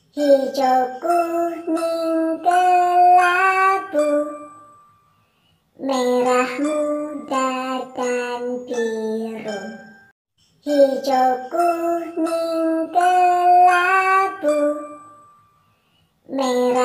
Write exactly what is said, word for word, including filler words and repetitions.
hijau kuning kelabu, merah muda dan biru. Hijau kuning kelabu, merah